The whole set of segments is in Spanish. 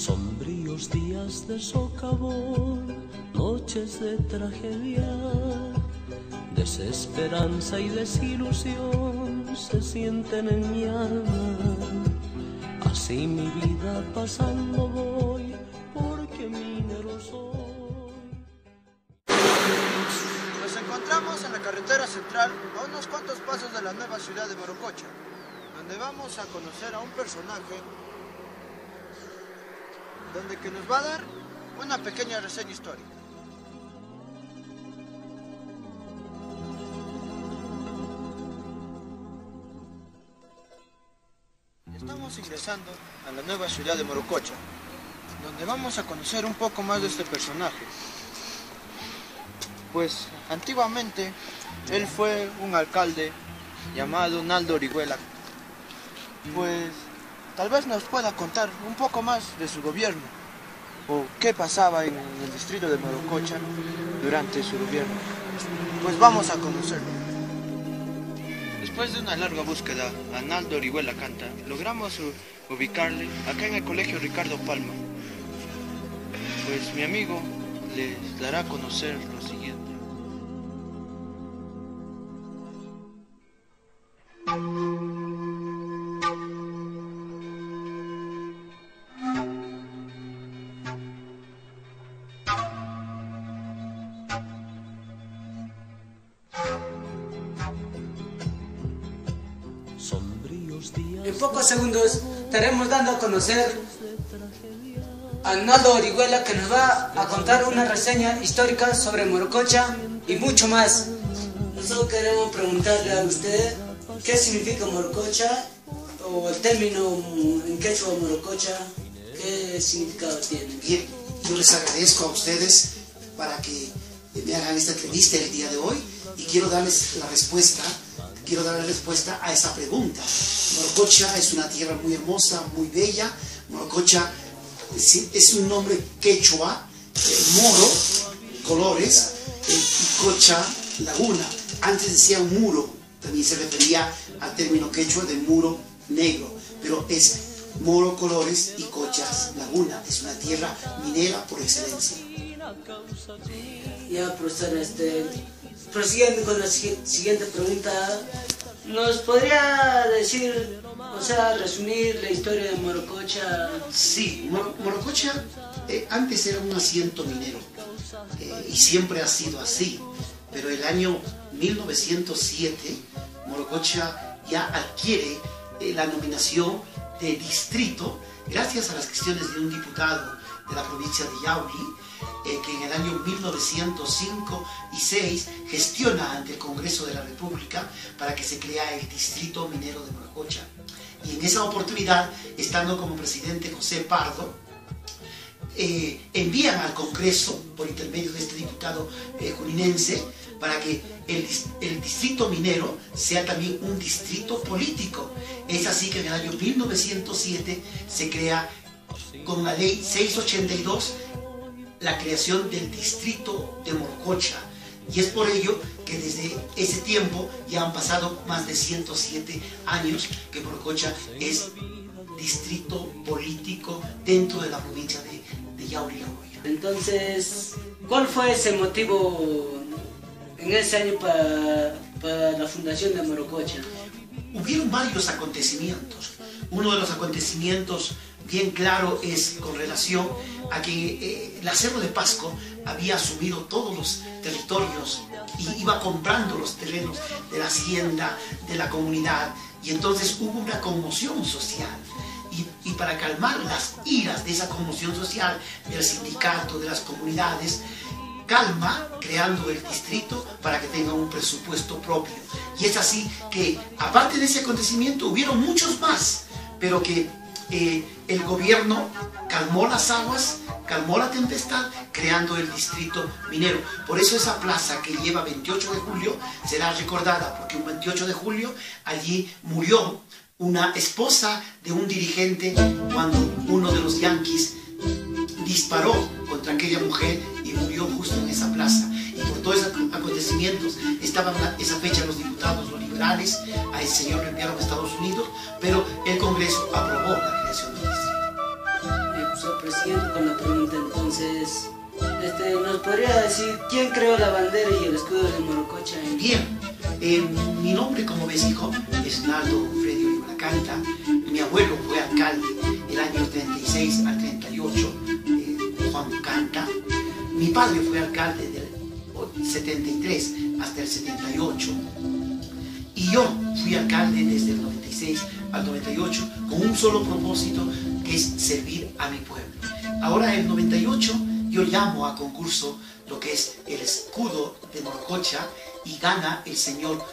Sombríos días de socavón, noches de tragedia, desesperanza y desilusión se sienten en mi alma. Así mi vida pasando voy, porque minero soy. Nos encontramos en la carretera central a unos cuantos pasos de la nueva ciudad de Morococha, donde vamos a conocer a un personaje que nos va a dar una pequeña reseña histórica. Estamos ingresando a la nueva ciudad de Morococha, donde vamos a conocer un poco más de este personaje. Pues antiguamente él fue un alcalde llamado Naldo Orihuela. Pues tal vez nos pueda contar un poco más de su gobierno o qué pasaba en el distrito de Morococha durante su gobierno. Pues vamos a conocerlo. Después de una larga búsqueda a Naldo Orihuela Canta, logramos ubicarle acá en el colegio Ricardo Palma. Pues mi amigo les dará a conocer lo siguiente. En pocos segundos estaremos dando a conocer a Naldo Orihuela, que nos va a contar una reseña histórica sobre Morococha y mucho más. Nosotros queremos preguntarle a usted qué significa Morococha, o el término en quechua Morococha, qué significado tiene. Bien, yo les agradezco a ustedes para que me hagan esta entrevista el día de hoy y quiero darles la respuesta. Quiero dar respuesta a esa pregunta. Morococha es una tierra muy hermosa, muy bella. Morococha es un nombre quechua, moro, colores, y cocha, laguna. Antes decía un muro, también se refería al término quechua de muro negro, pero es moro, colores y cochas, laguna. Es una tierra minera por excelencia. Ya, profesor, prosiguiendo con la siguiente pregunta, ¿nos podría decir, o sea, resumir la historia de Morococha? Sí, Morococha antes era un asiento minero y siempre ha sido así, pero el año 1907 Morococha ya adquiere la nominación de distrito gracias a las gestiones de un diputado de la provincia de Yauli, que en el año 1905 y 6 gestiona ante el Congreso de la República para que se crea el Distrito Minero de Morococha. Y en esa oportunidad, estando como presidente José Pardo, envían al Congreso, por intermedio de este diputado juninense, para que el distrito minero sea también un distrito político. Es así que en el año 1907 se crea con la ley 682 la creación del distrito de Morococha, y es por ello que desde ese tiempo ya han pasado más de 107 años que Morococha es distrito político dentro de la provincia de Yauli. Entonces, ¿cuál fue ese motivo en ese año para la fundación de Morococha? Hubieron varios acontecimientos. Uno de los acontecimientos bien claro es con relación a que la Cerro de Pasco había asumido todos los territorios y iba comprando los terrenos de la hacienda, de la comunidad, y entonces hubo una conmoción social. Y para calmar las iras de esa conmoción social, del sindicato, de las comunidades, calma creando el distrito para que tenga un presupuesto propio. Y es así que, aparte de ese acontecimiento, hubieron muchos más, pero que el gobierno calmó las aguas, calmó la tempestad, creando el distrito minero. Por eso esa plaza que lleva 28 de julio será recordada, porque un 28 de julio allí murió una esposa de un dirigente cuando uno de los yanquis disparó contra aquella mujer y murió justo en esa plaza. Y por todos esos acontecimientos estaban esa fecha los diputados, los liberales, a ese señor lo enviaron a Estados Unidos, pero el Congreso aprobó la creación del distrito. siguiendo con la pregunta. Entonces, ¿nos podría decir quién creó la bandera y el escudo de Morococha? Bien, mi nombre, como ves, hijo, es Naldo Freddy Orihuela Canta. Mi abuelo fue alcalde el año 36 al 38, Juan Canta. Mi padre fue alcalde del 73 hasta el 78. Y yo fui alcalde desde el 96 al 98 con un solo propósito, que es servir a mi pueblo. Ahora, en el 98, yo llamo a concurso lo que es el escudo de Morococha y gana el señor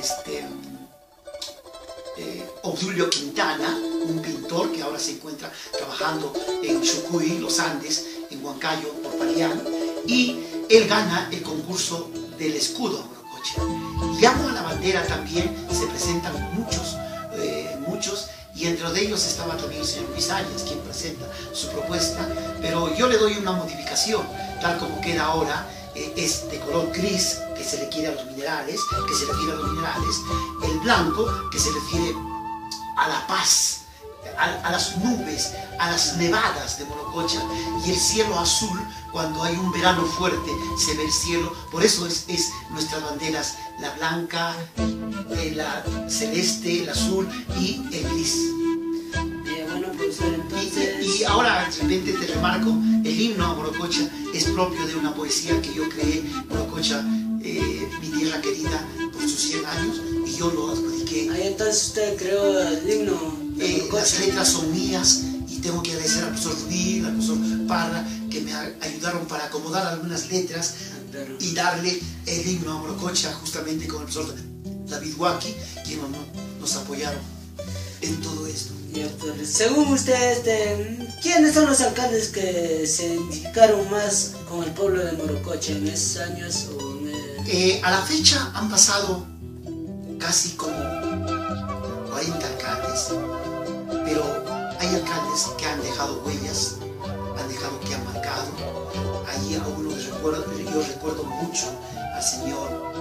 Obdulio Quintana, un pintor que ahora se encuentra trabajando en Chucuy, los Andes, en Huancayo, por Parián, y él gana el concurso del escudo a Morococha. Llamo a la bandera también, se presentan muchos, y entre de ellos estaba también el señor Luis Arias, quien presenta su propuesta, pero yo le doy una modificación, tal como queda ahora, es de color gris, que se refiere a los minerales, el blanco, que se refiere a la paz, a las nubes, a las nevadas de Morococha, y el cielo azul. Cuando hay un verano fuerte se ve el cielo, por eso es nuestras banderas, la blanca, la celeste, el azul y el gris. Bueno, profesor, entonces... Y ahora de repente te remarco, el himno a Morococha es propio de una poesía que yo creé, Morococha, mi tierra querida, por sus 100 años, y yo lo adjudiqué. Entonces usted creó el himno de Morococha. Las letras son mías, y tengo que agradecer al profesor Rubí, al profesor Parra, que me ayudaron para acomodar algunas letras y darle el himno a Morococha, justamente con el profesor David Huaki, quienes nos apoyaron en todo esto. Según usted, ¿quiénes son los alcaldes que se identificaron más con el pueblo de Morococha en esos años? A la fecha han pasado casi como 40 alcaldes, pero hay alcaldes que han dejado huellas, que han marcado. Ahí a uno yo recuerdo mucho al señor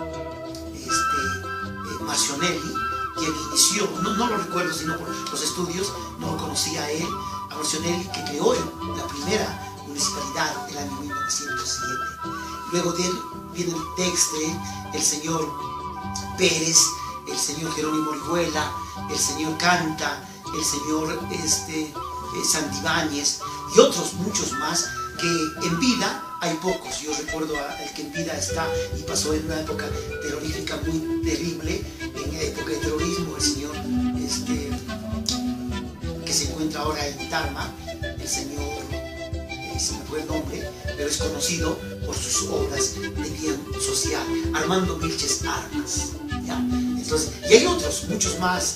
Marcionelli, quien inició, no lo recuerdo sino por los estudios, no lo conocía a él, a Marcionelli, que creó la primera municipalidad del año 1907. Luego de él viene el Textre, el señor Pérez, el señor Jerónimo Orihuela, el señor Canta, el señor Santibáñez y otros muchos más, que en vida hay pocos. Yo recuerdo al que en vida está y pasó en una época terrorífica muy terrible, en la época de terrorismo, el señor que se encuentra ahora en Tarma, el señor, se me fue el nombre, pero es conocido por sus obras de bien social, Armando Vilches Armas, ¿ya? Entonces, y hay otros, muchos más,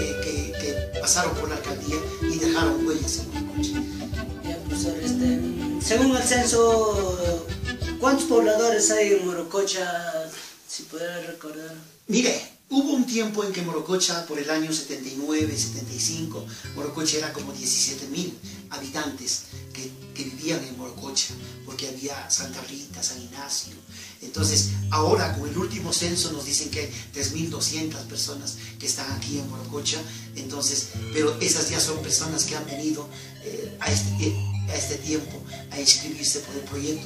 que pasaron por la alcaldía y dejaron huellas en Morococha. Ya, profesor, según el censo, ¿cuántos pobladores hay en Morococha, si pudiera recordar? Mire, hubo un tiempo en que Morococha, por el año 79, 75, Morococha era como 17.000 habitantes que vivían en Morococha, porque había Santa Rita, San Ignacio. Entonces, ahora con el último censo nos dicen que hay 3.200 personas que están aquí en Morococha. Entonces, pero esas ya son personas que han venido a este tiempo a inscribirse por el proyecto.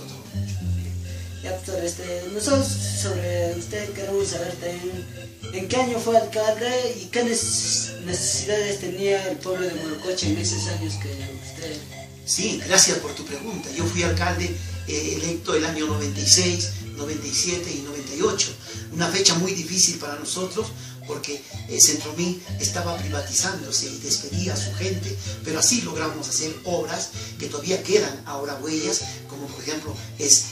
Ya, doctor, nosotros sobre usted queremos saber en qué año fue alcalde y qué necesidades tenía el pueblo de Morococha en esos años que usted... Sí, gracias por tu pregunta. Yo fui alcalde electo el año 96, 97 y 98. Una fecha muy difícil para nosotros porque Centromín estaba privatizándose y despedía a su gente, pero así logramos hacer obras que todavía quedan ahora huellas, como por ejemplo es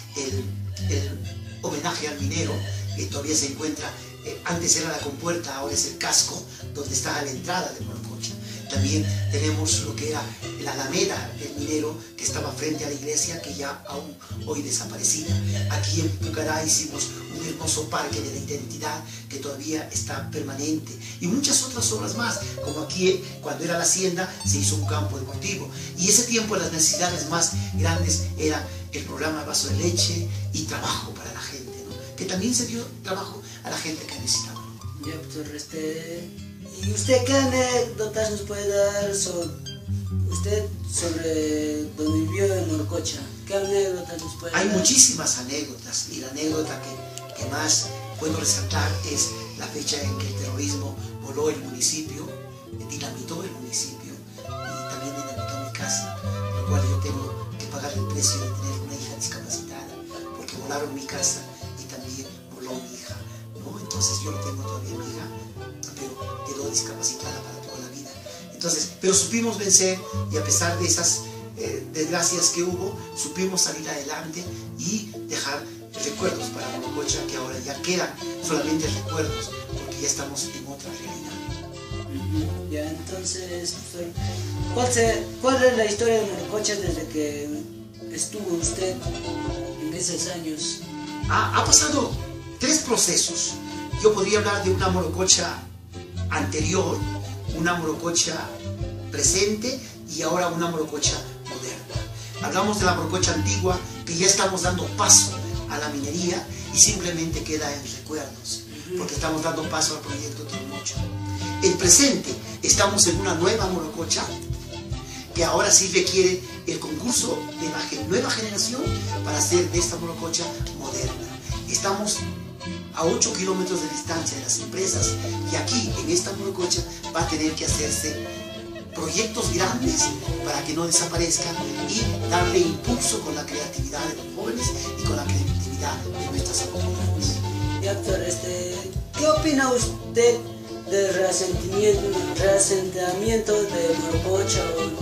el homenaje al minero, que todavía se encuentra, antes era la compuerta, ahora es el casco, donde está la entrada de Morococha. También tenemos lo que era la alameda del minero, que estaba frente a la iglesia, que ya aún hoy desaparecida. Aquí en Pucará hicimos un hermoso parque de la identidad que todavía está permanente, y muchas otras obras más, como aquí cuando era la hacienda se hizo un campo deportivo, y ese tiempo las necesidades más grandes eran el programa Vaso de Leche y trabajo para la gente, ¿no? Que también se dio trabajo a la gente que necesitaba. Ya, doctor, ¿y usted qué anécdotas nos puede dar usted sobre donde vivió en Morococha. ¿Qué anécdotas nos puede dar? Hay muchísimas anécdotas y la anécdota que más puedo resaltar es la fecha en que el terrorismo voló el municipio, dinamitó el municipio y también dinamitó mi casa, lo cual yo tengo que pagar el precio de tener una hija discapacitada, porque volaron mi casa y también voló mi hija, ¿no? Entonces yo no tengo todavía mi hija, pero quedó discapacitada para toda la vida. Entonces, pero supimos vencer y a pesar de esas desgracias que hubo, supimos salir adelante y dejar recuerdos para Morococha, que ahora ya quedan solamente recuerdos, porque ya estamos en otra realidad. Ya, entonces, ¿cuál es la historia de Morococha desde que estuvo usted en esos años? Ha pasado 3 procesos. Yo podría hablar de una Morococha anterior, una Morococha presente y ahora una Morococha moderna. Hablamos de la Morococha antigua, que ya estamos dando paso a la minería y simplemente queda en recuerdos, porque estamos dando paso al proyecto Toromocho. El presente, estamos en una nueva Morococha que ahora sí requiere el concurso de la nueva generación para hacer de esta Morococha moderna. Estamos a 8 kilómetros de distancia de las empresas y aquí en esta Morococha va a tener que hacerse proyectos grandes para que no desaparezcan y darle impulso con la creatividad de los jóvenes y con la creatividad de nuestras autoridades. Y doctor, ¿qué opina usted del reasentamiento de Morococha?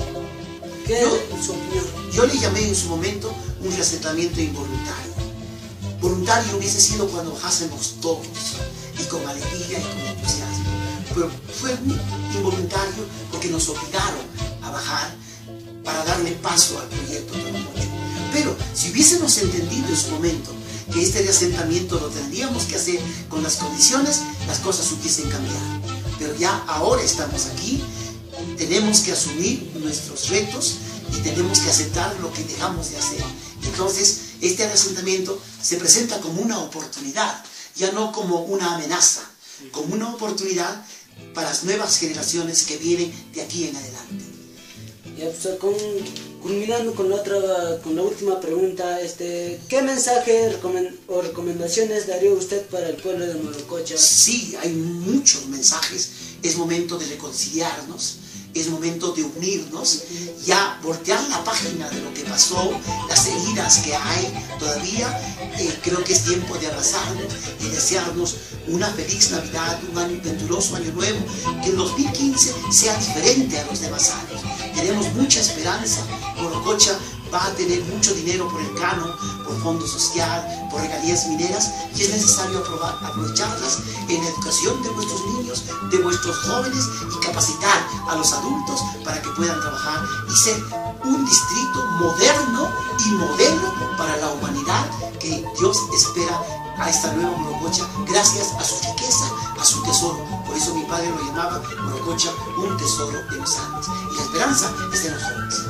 ¿Qué es su opinión? Yo le llamé en su momento un reasentamiento involuntario. Voluntario hubiese sido cuando bajásemos todos y con alegría y con entusiasmo. Pero fue involuntario porque nos obligaron a bajar para darle paso al proyecto Toromocho. Pero si hubiésemos entendido en su momento que este reasentamiento lo tendríamos que hacer con las condiciones, las cosas hubiesen cambiado. Pero ya ahora estamos aquí, tenemos que asumir nuestros retos y tenemos que aceptar lo que dejamos de hacer. Entonces, este reasentamiento se presenta como una oportunidad, ya no como una amenaza, como una oportunidad para las nuevas generaciones que vienen de aquí en adelante. Ya, pues, culminando con la última pregunta, ¿qué mensaje o recomendaciones daría usted para el pueblo de Morococha? Sí, hay muchos mensajes. Es momento de reconciliarnos, es momento de unirnos, ya voltear la página de lo que pasó, las heridas que hay todavía. Creo que es tiempo de abrazarnos y desearnos una feliz Navidad, un venturoso año nuevo, que el 2015 sea diferente a los demás años. Tenemos mucha esperanza. Morococha va a tener mucho dinero por el canon, por fondo social, por regalías mineras, y es necesario aprovecharlas en la educación de nuestros niños, de nuestros jóvenes, y capacitar a los adultos para que puedan trabajar y ser un distrito moderno y modelo para la humanidad que Dios espera a esta nueva Morococha, gracias a su riqueza, a su tesoro. Por eso mi padre lo llamaba Morococha, un tesoro de los Andes. Y la esperanza está en los jóvenes.